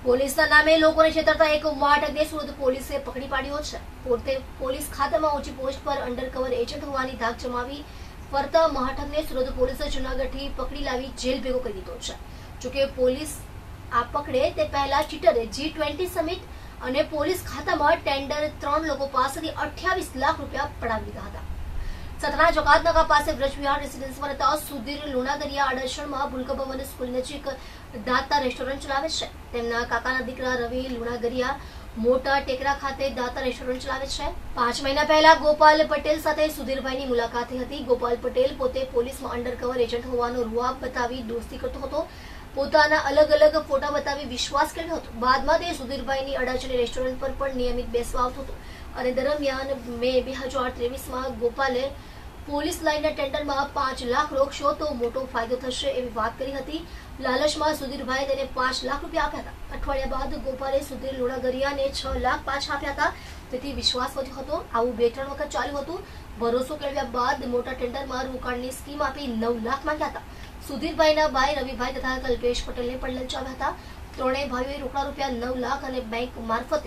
પોલીસના નામે લોકોને છેતરતા એક વાટકને સુરત પોલીસે પકડી પાડ્યો છે। પોતે પોલીસ ખાતામાં ઊંચી પોસ્ટ પર અંડરકવર એજન્ટ હોવાની ધાક જમાવી ફરતા મહાઠગને સુરત પોલીસે જૂનાગઢથી પકડી લાવી જેલ ભેગો કરી દીધો છે। જોકે પોલીસ આ પકડે તે પહેલા ચીટરે G20 સમિટ અને પોલીસ ખાતામાં ટેન્ડર 3 લોકો પાસેથી 28 લાખ રૂપિયા પડાવી લીધા હતા। સતના ચોકાતનગર પાસે બ્રજવિહાર રેસિડેન્સમાં રહેતા સુધીર લુણાગરિયા આડશણમાં ભૂલકભવન સ્કૂલ નજીક દાતા રેસ્ટોરન્ટ ચલાવે છે। તેમના કાકાના દીકરા રવિ લુણાગરિયા મોટા ટેકરા ખાતે દાતા રેસ્ટોરન્ટ ચલાવે છે। 5 મહિના પહેલા ગોપાલ પટેલ સાથે સુધીરભાઈની મુલાકાત થઈ હતી। ગોપાલ પટેલ પોતે પોલીસમાં અંડરકવર એજન્ટ હોવાનો રૂઆબ બતાવી દોસ્તી કરતો હતો। પોતાના અલગ અલગ ફોટા બતાવી વિશ્વાસ કર્યો હતો। બાદમાં તે સુધીરભાઈની અડાજણી રેસ્ટોરન્ટ પર પણ નિયમિત બેસવા આવતો હતો અને દરમિયાન મે 2023માં ગોપાલે પોલીસ લાઇનના ટેન્ડરમાં 5 લાખ રોકશો તો મોટો ફાયદો થશે એવી વાત કરી હતી। લાલચમાં સુધીરભાઈ તેને 5 લાખ રૂપિયા આપ્યા હતા। અઠવાડિયા બાદ ગોપાલે સુધીર લુણાગરિયાને 6 લાખ પાછા આપ્યા હતા। તેથી વિશ્વાસ વધ્યો હતો। આવું 2-3 વખત ચાલ્યું હતું। ભરોસો કેળવ્યા બાદ મોટા ટેન્ડરમાં રોકાણની સ્કીમ આપી 9 લાખ માંગ્યા હતા। સુધીરભાઈના ભાઈ રવિભાઈ તથા કલ્પેશ પટેલને પણ લલચાવ્યા હતા। ત્રણેય ભાઈઓએ રોકડા રૂપિયા 9 લાખ અને બેંક મારફતે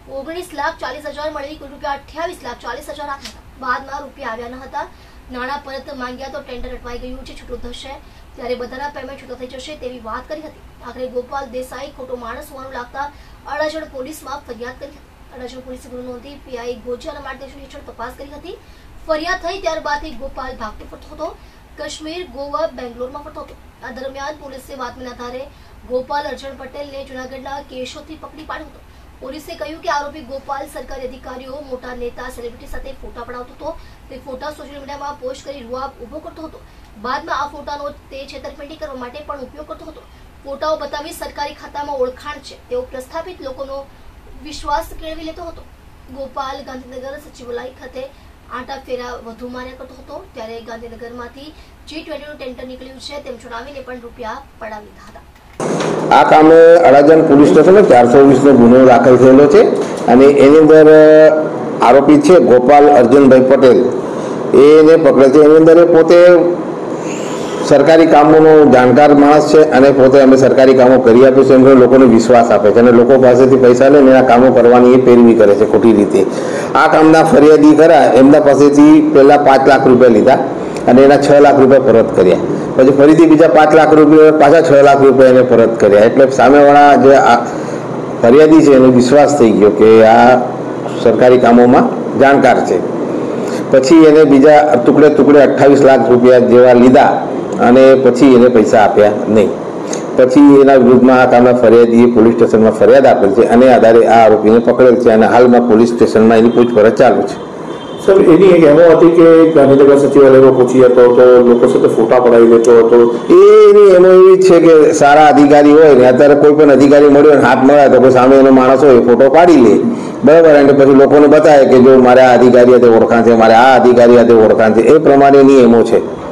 19,40,000 મળી કુલ રૂપિયા 28,40,000 આપ્યા હતા। બાદમાં રૂપિયા આવ્યા ન હતા। નાણાં પરત માંગ્યા તો ટેન્ડર અટવાઈ ગયું છે, છૂટું થશે ત્યારે બધાના પેમેન્ટ છૂટા થઈ જશે તેવી વાત કરી હતી। આખરે ગોપાલ દેસાઈ ખોટો માણસ હોવાનું લાગતા અડાજણ પોલીસમાં ફરિયાદ કરી હતી। અડાજણ પોલીસે ગુનો નોંધી પીઆઈ ગોજાના માર્ગદર્શન હેઠળ તપાસ કરી હતી। ફરિયાદ થઈ ત્યારબાદથી ગોપાલ ભાગતો ફરતો હતો। કાશ્મીર, ગોવા, બેંગ્લોરમાં ફરતો હતો। આ દરમિયાન પોલીસે બાતમીના આધારે ગોપાલ અર્જણ પટેલને જૂનાગઢના કેશોદથી પકડી પાડ્યો હતો। પોલીસે કહ્યું કે આરોપી ગોપાલ સરકારી અધિકારીઓ, મોટા નેતા, સેલિબ્રિટી સાથે ફોટા પડાવતો હતો। તે ફોટા સોશિયલ મીડિયામાં પોસ્ટ કરી રૂઆબ ઉભો કરતો હતો। બાદમાં આ ફોટાનો તે છેતરપિંડી કરવા માટે પણ ઉપયોગ કરતો હતો। ફોટાઓ બતાવી સરકારી ખાતામાં ઓળખાણ છે તેઓ પ્રસ્થાપિત લોકોનો વિશ્વાસ કેળવી લેતો હતો। ગોપાલ ગાંધીનગર સચિવાલય ખાતે આંટા ફેરા વધુ માર્યા કરતો હતો। ત્યારે ગાંધીનગરમાંથી G20નું ટેન્ડર નીકળ્યું છે તેમ જણાવીને પણ રૂપિયા પડાવી લીધા હતા। આ કામે અડાજણ પોલીસ સ્ટેશન 420નો ગુનો દાખલ થયેલો છે અને એની અંદર આરોપી છે ગોપાલ અર્જુનભાઈ પટેલ એને પકડે છે। એની અંદર પોતે સરકારી કામોનો જાણકાર માણસ છે અને પોતે અમે સરકારી કામો કરી આપીએ છીએ એમ લોકોને વિશ્વાસ આપે છે અને લોકો પાસેથી પૈસા લઈને એના કામો કરવાની એ પેરવી કરે છે ખોટી રીતે। આ કામના ફરિયાદી ખરા એમના પાસેથી પહેલાં 5 લાખ રૂપિયા લીધા અને એના 6 લાખ રૂપિયા પરત કર્યા। પછી ફરીથી બીજા 5 લાખ રૂપિયા પાછા 6 લાખ રૂપિયા એને પરત કર્યા। એટલે સામેવાળા જે ફરિયાદી છે એનો વિશ્વાસ થઈ ગયો કે આ સરકારી કામોમાં જાણકાર છે। પછી એને બીજા ટુકડે 28 લાખ રૂપિયા જેવા લીધા અને પછી એને પૈસા આપ્યા નહીં। પછી એના વિરુદ્ધમાં આ કામના ફરિયાદીએ પોલીસ સ્ટેશનમાં ફરિયાદ આપેલ છે અને આધારે આ આરોપીને પકડેલ છે અને હાલમાં પોલીસ સ્ટેશનમાં એની પૂછપરછ ચાલુ છે। સર, એની એક એમો હતી કે ગાંધીનગર સચિવાલયમાં પહોંચી જતો હતો, લોકો સાથે ફોટા પડાવી લેતો હતો। એની એનો એવી જ છે કે સારા અધિકારી હોય ને અત્યારે કોઈ પણ અધિકારી મળ્યો ને હાથ મળ્યા તો કોઈ સામે એનો માણસ હોય ફોટો પાડી લે બરાબર અને પછી લોકોને બતાવે કે જો મારે આ અધિકારી હાથે ઓળખાણ છે, મારે આ અધિકારી હાથે ઓળખાણ છે, એ પ્રમાણેની એમો છે।